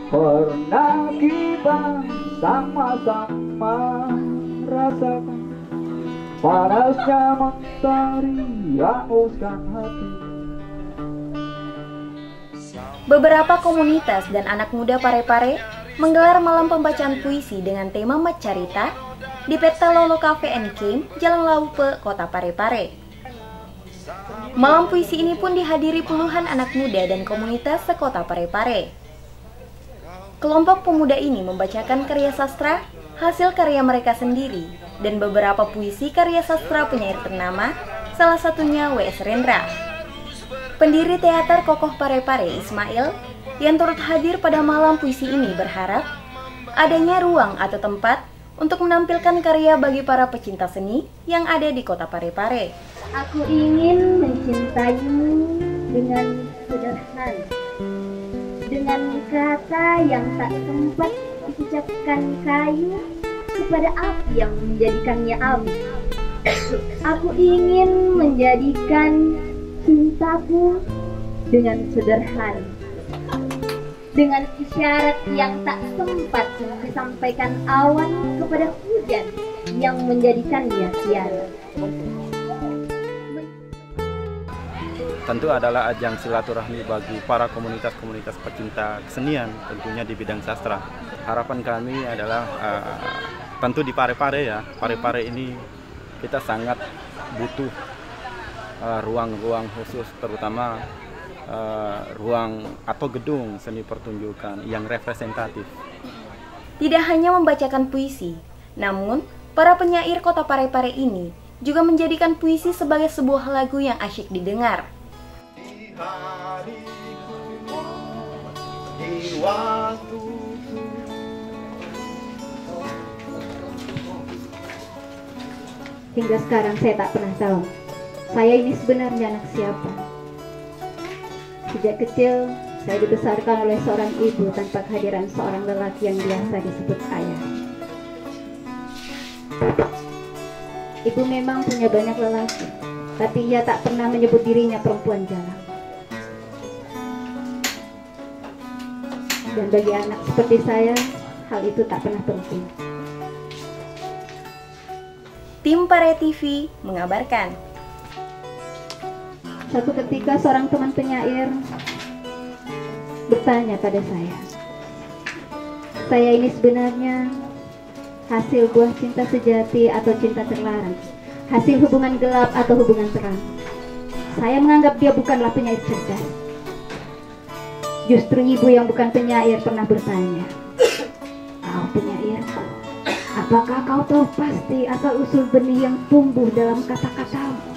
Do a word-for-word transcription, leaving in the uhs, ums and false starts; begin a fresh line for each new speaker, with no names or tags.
Pernah kita sama-sama rasakan panasnya mentari hanguskan hati.
Beberapa komunitas dan anak muda Parepare menggelar malam pembacaan puisi dengan tema Mat Carita di Peta Lolo Cafe and Camp, Jalan Laupe, Kota Parepare. Malam puisi ini pun dihadiri puluhan anak muda dan komunitas sekota Parepare. Kelompok pemuda ini membacakan karya sastra hasil karya mereka sendiri dan beberapa puisi karya sastra penyair ternama, salah satunya W S Rendra. Pendiri teater Kokoh Parepare Ismail yang turut hadir pada malam puisi ini berharap adanya ruang atau tempat untuk menampilkan karya bagi para pecinta seni yang ada di kota Parepare.
Aku ingin mencintaimu dengan sederhana, dengan kata yang tak sempat diucapkan kayu kepada api yang menjadikannya abu. Aku ingin menjadikan cintaku dengan sederhana, dengan isyarat yang tak sempat disampaikan awan kepada hujan yang menjadikannya tiada.
Tentu adalah ajang silaturahmi bagi para komunitas-komunitas pecinta kesenian, tentunya di bidang sastra. Harapan kami adalah uh, tentu di Parepare ya, Parepare ini kita sangat butuh ruang-ruang uh, khusus, terutama uh, ruang atau gedung seni pertunjukan yang representatif.
Tidak hanya membacakan puisi, namun para penyair kota Parepare ini juga menjadikan puisi sebagai sebuah lagu yang asyik didengar.
Hingga sekarang saya tak pernah tahu saya ini sebenarnya anak siapa. Sejak kecil saya dibesarkan oleh seorang ibu tanpa kehadiran seorang lelaki yang biasa disebut ayah. Ibu memang punya banyak lelaki, tapi ia tak pernah menyebut dirinya perempuan jalan. Dan bagi anak seperti saya, hal itu tak pernah penting.
Tim Pare T V mengabarkan.
Suatu ketika seorang teman penyair bertanya pada saya, saya ini sebenarnya hasil buah cinta sejati atau cinta terlarang, hasil hubungan gelap atau hubungan terang. Saya menganggap dia bukanlah penyair cerdas. Justru ibu yang bukan penyair pernah bertanya, "Kau penyair, apakah kau tahu pasti asal-usul benih yang tumbuh dalam kata-katamu?"